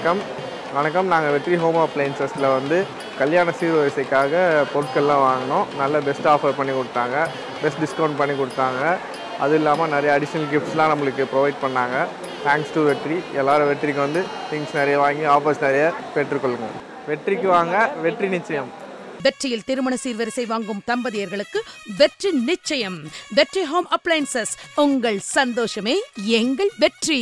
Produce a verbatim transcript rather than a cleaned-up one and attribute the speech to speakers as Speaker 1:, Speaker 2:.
Speaker 1: வணக்கம் வணக்கம் நாங்கள் வெற்றி ஹோம் அப்ளையன்சஸில் வந்து கல்யாண சீர்வரிசைக்காக பொருட்கள்லாம் வாங்கினோம். நல்ல பெஸ்ட் ஆஃபர் பண்ணி கொடுத்தாங்க, பெஸ்ட் டிஸ்கவுண்ட் பண்ணி கொடுத்தாங்க. அது இல்லாமல் நிறைய அடிஷ்னல் கிஃப்ட்ஸ்லாம் நம்மளுக்கு ப்ரொவைட் பண்ணாங்க. தேங்க்ஸ் டு வெற்றி. எல்லோரும் வெற்றிக்கு வந்து திங்ஸ் நிறைய வாங்கி ஆஃபர்ஸ் நிறைய பெற்றுக்கொள்ளுங்க. வெற்றிக்கு வாங்க, வெற்றி நிச்சயம்.
Speaker 2: வெற்றியில் திருமண சீர்வரிசை வாங்கும் தம்பதியர்களுக்கு வெற்றி நிச்சயம். வெற்றி ஹோம் அப்ளையன்சஸ், உங்கள் சந்தோஷமே எங்கள் வெற்றி.